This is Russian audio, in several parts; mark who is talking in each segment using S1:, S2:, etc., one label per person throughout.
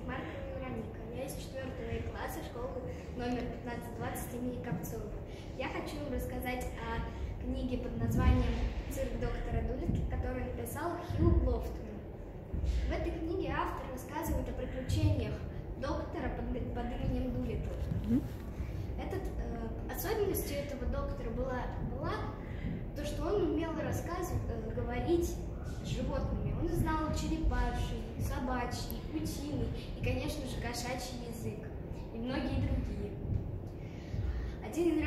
S1: Маркова Вероника. Я из 4 класса школы номер 1520 имени Копцова. Я хочу вам рассказать о книге под названием «Цирк доктора Дулиттла», которую написал Хью Лофтман. В этой книге автор рассказывает о приключениях доктора под именем Дулиттл. Особенностью этого доктора была то, что он умел говорить с животными. Он знал черепаший, собачий, утиный и, конечно же, кошачий язык и многие другие. Один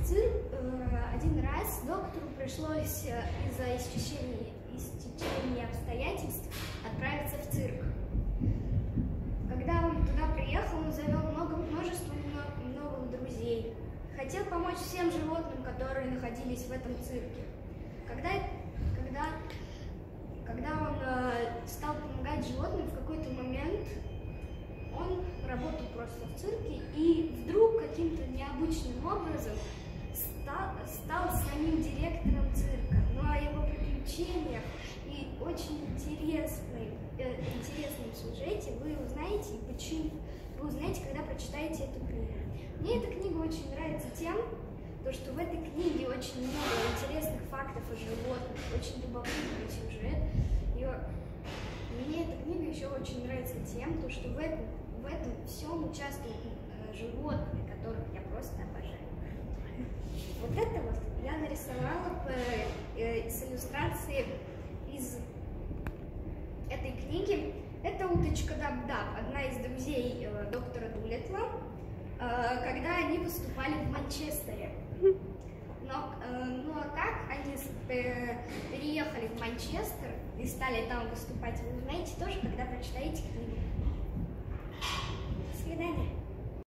S1: раз доктору пришлось из-за стечения обстоятельств отправиться в цирк. Когда он туда приехал, он завел множество новых друзей. Хотел помочь всем животным, которые находились в этом цирке. Когда он стал помогать животным, в какой-то момент он работал просто в цирке и вдруг каким-то необычным образом стал самим директором цирка. Ну, о его приключениях и очень интересном сюжете вы узнаете, когда прочитаете эту книгу. Мне эта книга очень нравится тем, что в этой книге очень много интересных фактов о животных, очень любопытный сюжет. И мне эта книга еще очень нравится тем, что в этом всем участвуют животные, которых я просто обожаю. Вот это вот я нарисовала с иллюстрации из этой книги. Это уточка Даб-Даб, одна из друзей доктора Дулиттла, когда они выступали в Манчестере. Ну а как они переехали в Манчестер и стали там выступать, вы узнаете тоже, когда прочитаете книгу.